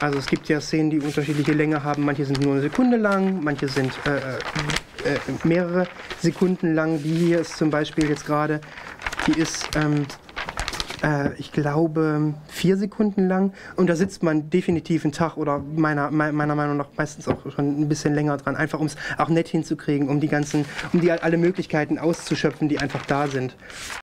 Also es gibt ja Szenen, die unterschiedliche Länge haben. Manche sind nur eine Sekunde lang, manche sind mehrere Sekunden lang. Die hier ist zum Beispiel jetzt gerade, die ist, ich glaube, 4 Sekunden lang. Und da sitzt man definitiv einen Tag oder meiner Meinung nach meistens auch schon ein bisschen länger dran. Einfach um es auch nett hinzukriegen, um die alle Möglichkeiten auszuschöpfen, die einfach da sind.